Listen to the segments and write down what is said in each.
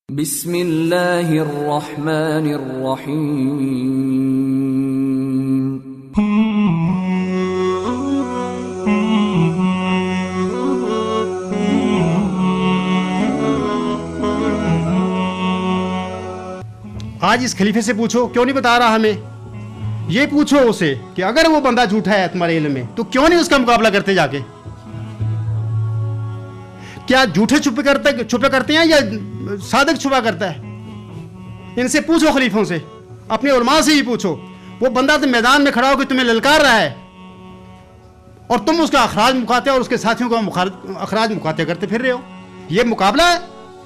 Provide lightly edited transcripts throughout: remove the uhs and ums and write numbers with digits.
بسم اللہ الرحمن الرحیم۔ آج اس خلیفے سے پوچھو کیوں نہیں بتا رہا ہمیں، یہ پوچھو اسے کہ اگر وہ بندہ جھوٹا ہے تمہارے علم میں تو کیوں نہیں اس کا مقابلہ کرتے جا کے؟ کیا جھوٹے چھپے کرتے ہیں یا صادق چھپا کرتا ہے؟ ان سے پوچھو، خلیفوں سے، اپنے علماء سے ہی پوچھو۔ وہ بندہ تو میدان میں کھڑا ہو کے تمہیں للکار رہا ہے اور تم اس کا اخراج مکاتے اور اس کے ساتھیوں کا اخراج مکاتے کرتے پھر رہے ہو۔ یہ مقابلہ ہے؟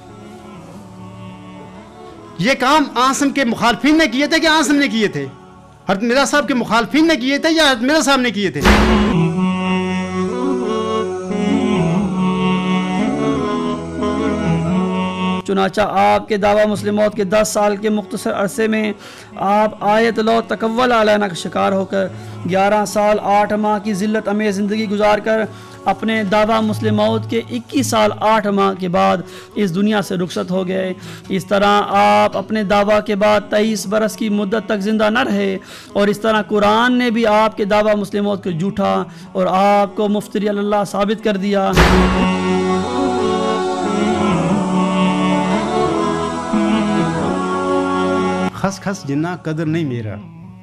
یہ کام عاصم کے مخالفین نے کیے تھے کہ عاصم نے کیے تھے؟ حضرت مرزا صاحب کے مخالفین نے کیے تھے یا حضرت مرزا صاحب نے کیے تھے؟ چنانچہ آپ کے دعویٰ مسلموت کے 10 سال کے مختصر عرصے میں آپ آیت لو تکول علینا کا شکار ہو کر 11 سال 8 ماہ کی ذلت امیز زندگی گزار کر اپنے دعویٰ مسلموت کے 21 سال 8 ماہ کے بعد اس دنیا سے رخصت ہو گئے۔ اس طرح آپ اپنے دعویٰ کے بعد 23 برس کی مدت تک زندہ نہ رہے، اور اس طرح قرآن نے بھی آپ کے دعویٰ مسلموت کو جھوٹا اور آپ کو مفتری اللہ ثابت کر دیا۔ خس خس جنہ قدر نہیں میرا،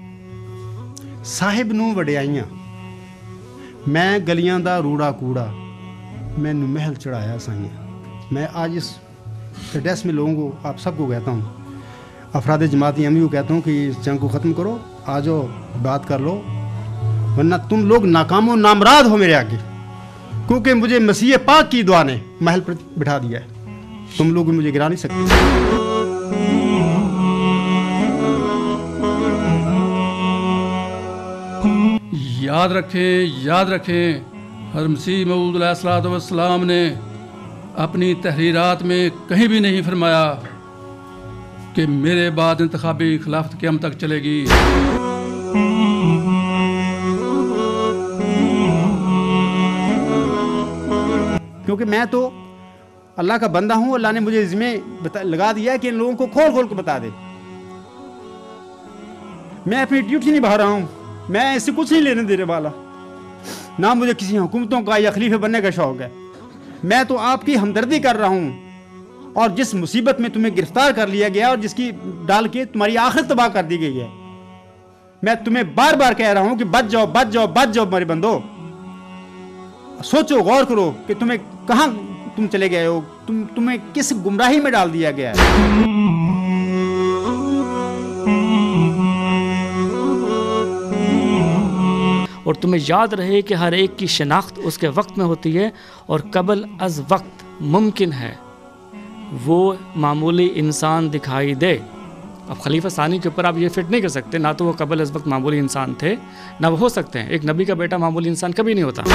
صاحب نو وڈیائیاں، میں گلیاں دا روڑا کوڑا، میں نو محل چڑھایا سائیاں۔ میں آج اس ایڈریس میں لوگوں کو، آپ سب کو کہتا ہوں، افراد جماعت احمدیہ کو کہتا ہوں کہ اس جنگ کو ختم کرو، آ جاؤ بات کر لو، ورنہ تم لوگ ناکام و نامراد ہو میرے آگے، کیونکہ مجھے مسیح پاک کی دعا نے محل پر بٹھا دیا ہے، تم لوگ مجھے گرا نہیں سکتے۔ یاد رکھیں حضرت مسیح موعود علیہ الصلوۃ والسلام نے اپنی تحریرات میں کہیں بھی نہیں فرمایا کہ میرے بعد انتخابی خلافت قیامت تک چلے گی۔ کیونکہ میں تو اللہ کا بندہ ہوں، اللہ نے مجھے ذمہ لگا دیا ہے کہ ان لوگوں کو کھول کھول کے بتا دے۔ میں اپنی ڈیوٹی نہیں بھا رہا ہوں، میں اس سے کچھ نہیں لینے دینے والا، نہ مجھے کسی حکومتوں کا یا خلیفہ بننے کا شوق ہے۔ میں تو آپ کی ہمدردی کر رہا ہوں، اور جس مصیبت میں تمہیں گرفتار کر لیا گیا اور جس کی ڈال کے تمہاری آخرت تباہ کر دی گئی ہے، میں تمہیں بار بار کہہ رہا ہوں کہ بچ جاؤ بچ جاؤ بچ جاؤ میرے بندو۔ سوچو، غور کرو کہ تمہیں کہاں تم چلے گئے ہو، تمہیں کس گمراہی میں ڈال دیا گیا ہے۔ اور تمہیں یاد رہے کہ ہر ایک کی شناخت اس کے وقت میں ہوتی ہے، اور قبل از وقت ممکن ہے وہ معمولی انسان دکھائی دے۔ اب خلیفہ ثانی کے اوپر آپ یہ فٹ نہیں کر سکتے، نہ تو وہ قبل از وقت معمولی انسان تھے نہ وہ ہو سکتے ہیں۔ ایک نبی کا بیٹا معمولی انسان کبھی نہیں ہوتا۔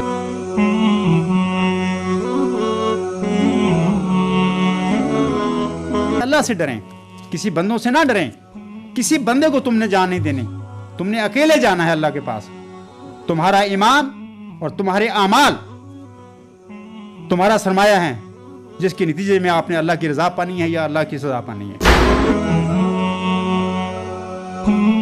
اللہ سے ڈریں، کسی بندوں سے نہ ڈریں، کسی بندے کو تم نے جان نہیں دینی، تم نے اکیلے جانا ہے اللہ کے پاس۔ تمہارا ایمان اور تمہارے اعمال تمہارا سرمایہ ہیں، جس کے نتیجے میں آپ نے اللہ کی رضا پانی ہے یا اللہ کی سزا پانی ہے۔